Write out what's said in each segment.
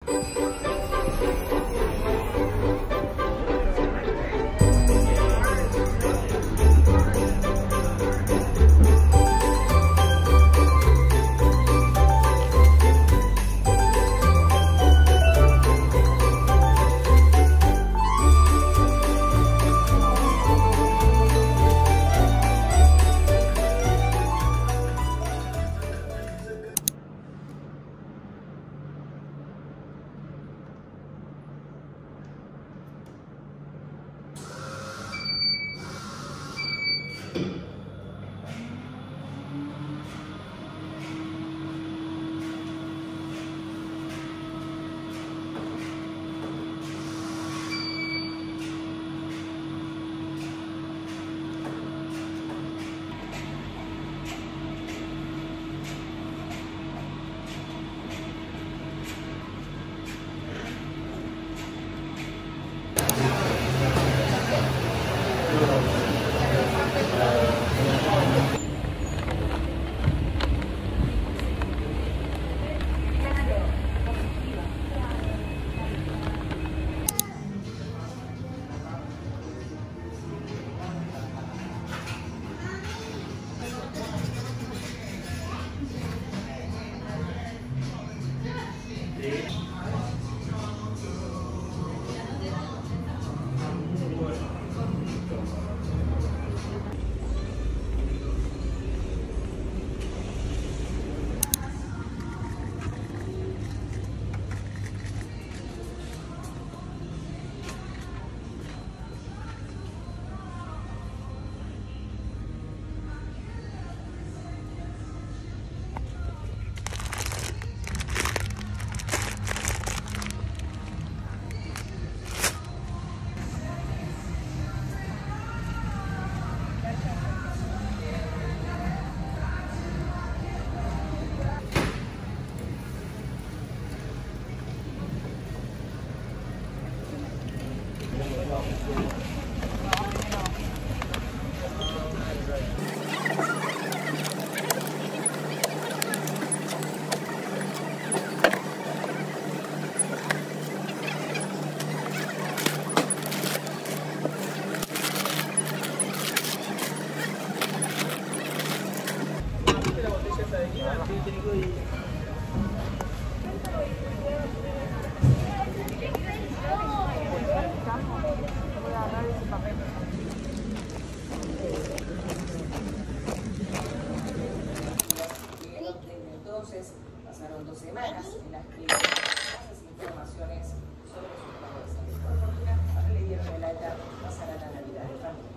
Entonces pasaron 2 semanas en las que esas informaciones sobre su estado de salud. Por fortuna, ahora le dieron el alta, pasará la Navidad de familia.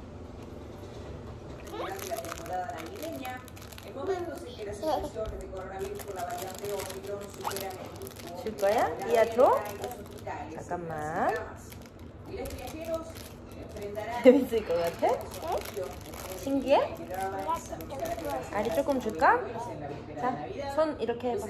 Durante la temporada navideña, en momentos en que las infecciones de coronavirus por la variante Omicron superan el ritmo 줄 거야? de 이하초? los hospitales. 잠깐만. Y los viajeros enfrentarán 재밌을 것 같아? 신기해? 알이 조금 줄까? 자, 손 이렇게 해봐.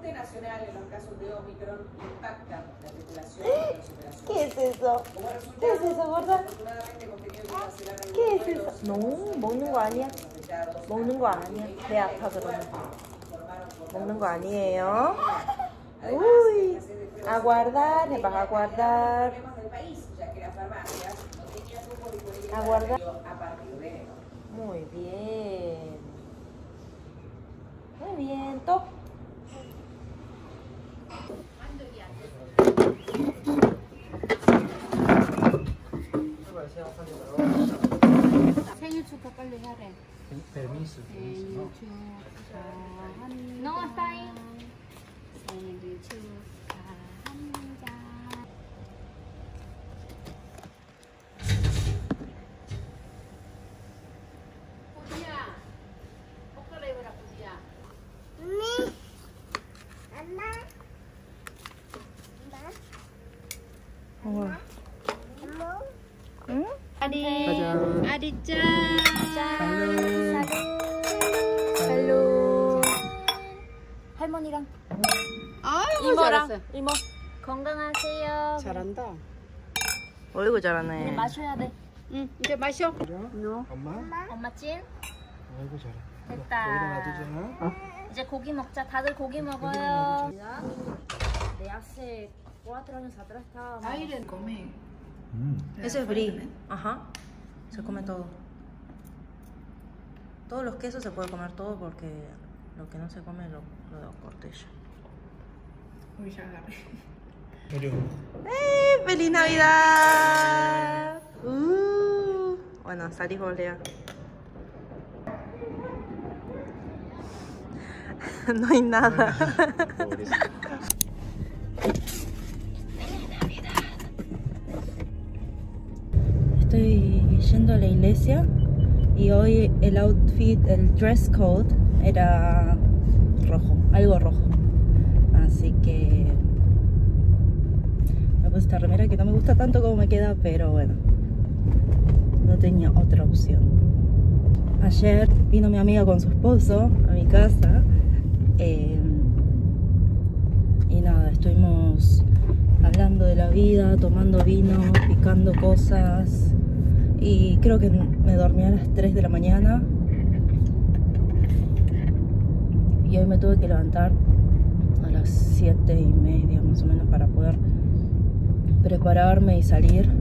¿Qué es eso? ¿Qué es eso, gorda? ¿Qué es eso? No, 먹는 거 아니야. 먹는 거 아니야. 배 아파 그러면. 먹는 거 아니에요. Uy, aguardar, 해봐, aguardar. Aguardar. Muy bien. Muy bien, 또. 생일 축하 빨리 하래. Permiso. 생일 축하합니다. No, está ahí. 생일 축하합니다. Pudia. ¿Por qué le iba a Pudia? 응? 아리. 짜잔. 아리 짠. 헬로. 헬로. 할머니랑 아이고 이모랑 잘했어. 이모 건강하세요. 잘한다. 어이구 잘하네. 마셔야 돼. 응, 이제 마셔. 그래요? 엄마? 엄마 찐. 아이고 잘해. 됐다. 여기다 놔두자. 이제 고기 먹자. 다들 고기 먹어요. 놔두자. de hace 4 años atrás estábamos... Aire come. Eso es brie. Ajá. Se come todo. Todos los quesos se puede comer todo porque lo que no se come lo cortella. Uy, ya agarré. ¡Feliz Navidad! Bueno, salís vos, Lea. No hay nada. Estoy yendo a la iglesia y hoy el outfit, el dress code era rojo, algo rojo. Así que me puse esta remera que no me gusta tanto como me queda, pero bueno, no tenía otra opción. Ayer vino mi amiga con su esposo a mi casa y nada, estuvimos hablando de la vida, tomando vino, picando cosas y creo que me dormí a las 3 de la mañana y hoy me tuve que levantar a las 7:30 más o menos para poder prepararme y salir.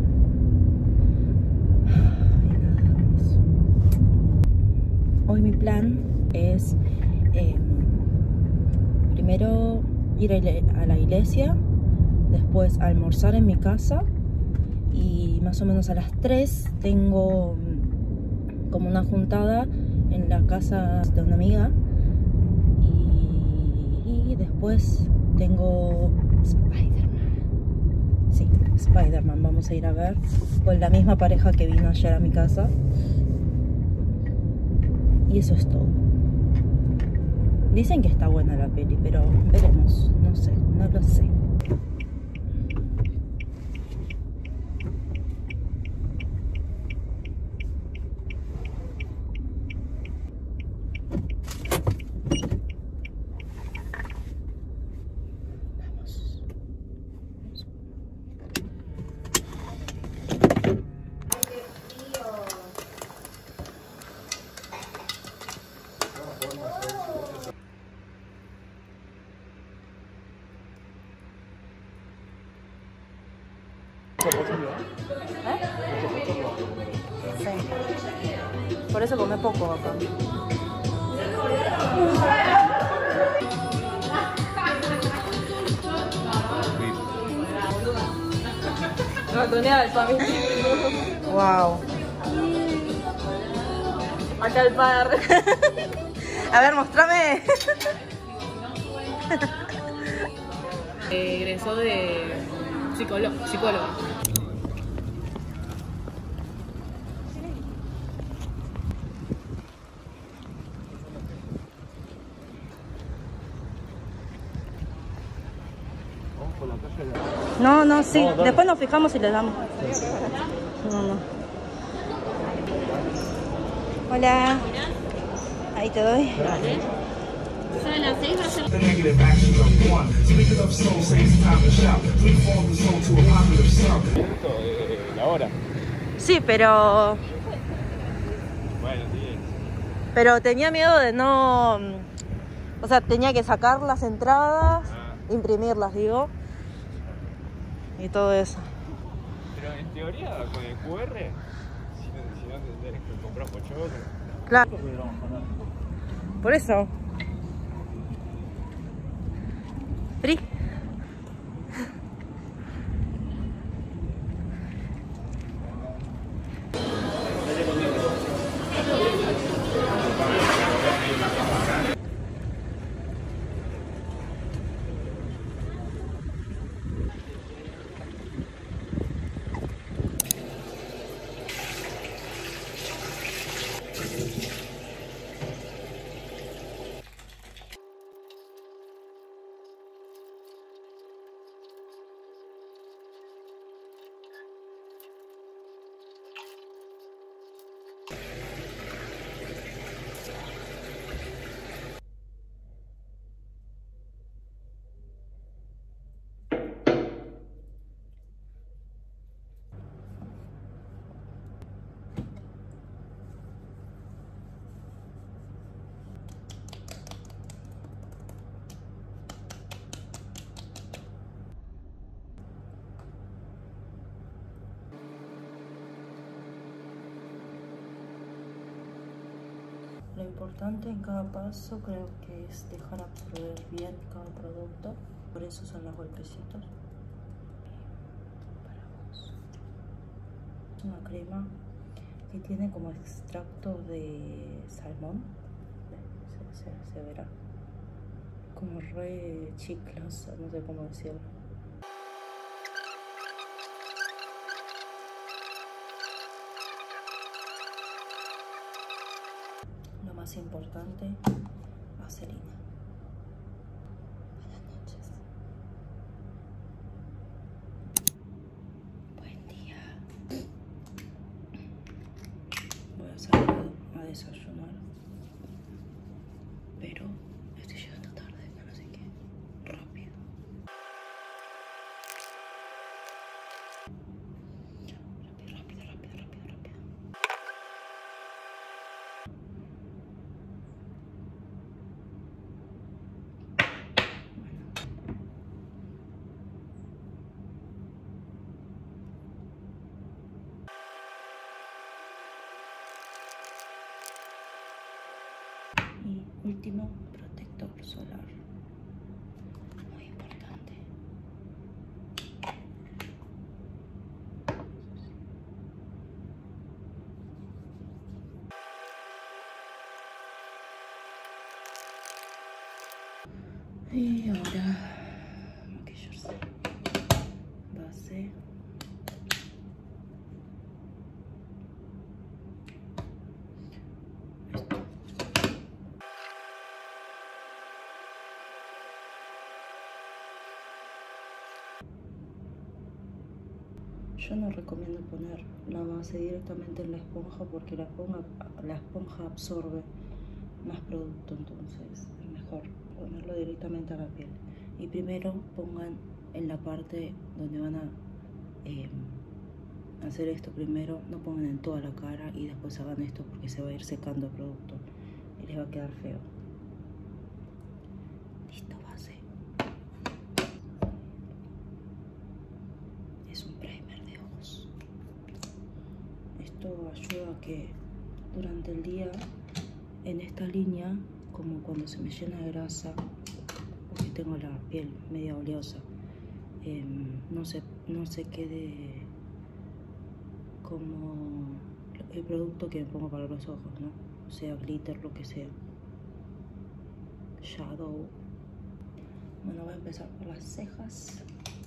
Hoy mi plan es primero ir a la iglesia, después almorzar en mi casa y más o menos a las 3 tengo como una juntada en la casa de una amiga y después tengo Spider-Man. Sí, Spider-Man vamos a ir a ver con la misma pareja que vino ayer a mi casa. Y eso es todo. Dicen que está buena la peli, pero veremos. No sé, no lo sé. Sí. Por eso come poco acá. Wow. Acá el par. A ver, mostrame. Egresó de psicólogo. No, sí. Después nos fijamos y les damos. No. Hola. Ahí te doy. ¿Saben las 6 va a ser? La hora. Sí, pero... Bueno, sí. Pero tenía miedo de no... O sea, tenía que sacar las entradas, imprimirlas, digo. Y todo eso. Pero en teoría, con el QR, si no tenés que comprar pochoclo. Claro. Por eso. Pri. importante en cada paso creo que es dejar absorber bien cada producto. Por eso son los golpecitos. Es una crema que tiene como extracto de salmón. Se verá. Como re chiclosa, no sé cómo decirlo. Lo más importante, vaselina. Buenas noches. Buen día. Voy a salir a desayunar, pero estoy llegando tarde, no sé qué. Rápido. Rápido. Y último, protector solar. Muy importante. Y ahora maquillarse. Base. Yo no recomiendo poner la base directamente en la esponja porque la esponja absorbe más producto, entonces es mejor ponerlo directamente a la piel. Y primero pongan en la parte donde van a hacer esto primero, no pongan en toda la cara y después hagan esto porque se va a ir secando el producto y les va a quedar feo. Listo, base. Es un primer de ojos. Esto ayuda a que durante el día en esta línea, como cuando se me llena de grasa, porque tengo la piel media oleosa, no se quede como el producto que me pongo para los ojos, ¿no? O sea, glitter, lo que sea. Shadow. Bueno, voy a empezar por las cejas.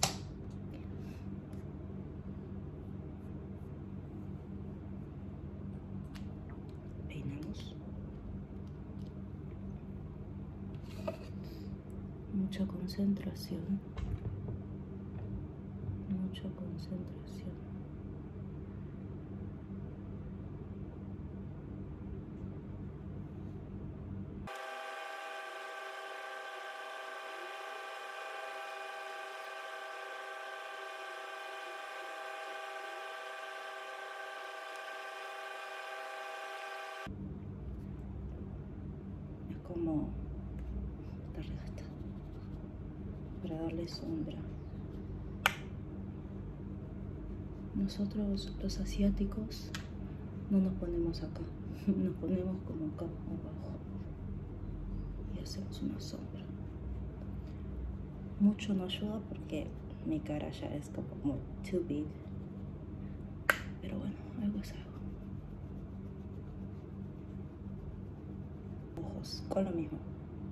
Peinamos. Mucha concentración. Mucha concentración. Es como esta regata para darle sombra. Nosotros los asiáticos no nos ponemos acá, nos ponemos como acá abajo y hacemos una sombra. Mucho no ayuda porque mi cara ya es como too big, pero bueno, algo es algo. Ojos, con lo mismo.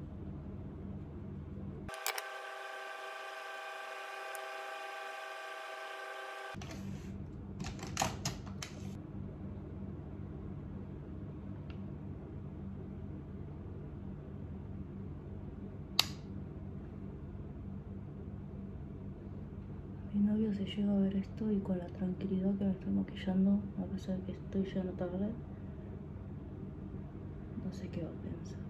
Mi novio se llega a ver esto y con la tranquilidad que me estoy maquillando, a pesar de que estoy llegando tarde, no sé qué va a pensar.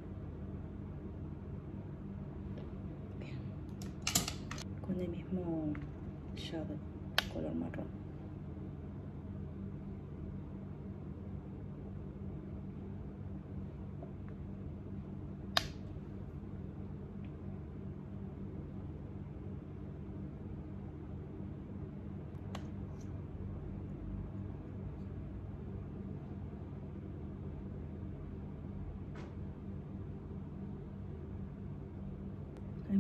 Bien. Con el mismo shadow, color marrón.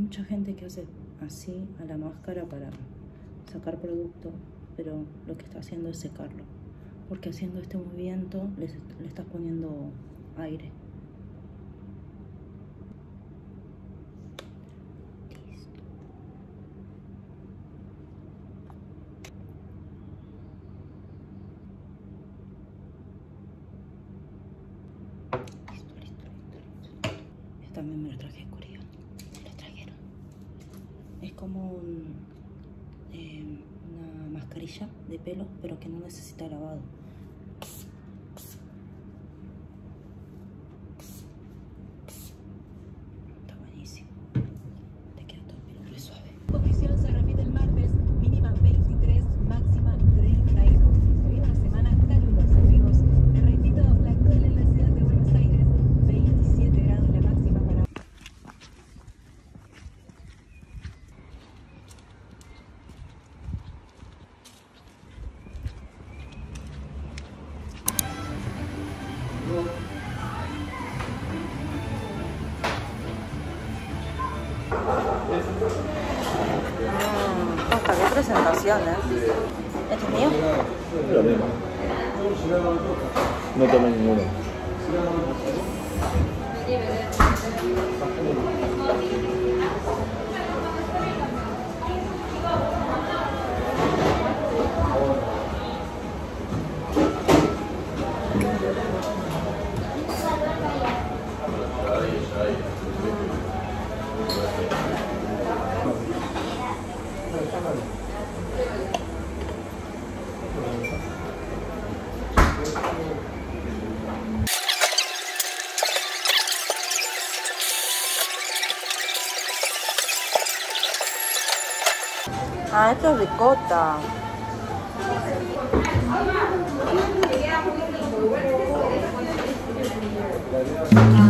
mucha gente que hace así a la máscara para sacar producto, pero lo que está haciendo es secarlo, porque haciendo este movimiento le estás poniendo aire. Listo. Listo. Yo también me lo traje de Corea. Me lo trajeron. Es como una mascarilla de pelo, pero que no necesita lavado. Está buenísimo. Te queda todo el pelo re suave. Condición se repite el martes, mínima 23, máxima 32. Se viene una semana calurosa, amigos. Les repito, la actual en la ciudad de Buenos Aires, 27 grados la máxima para... Hasta qué presentación, ¿Este es mío? Lo mismo. No tomé ninguno. Ah, esto es ricota. Ah,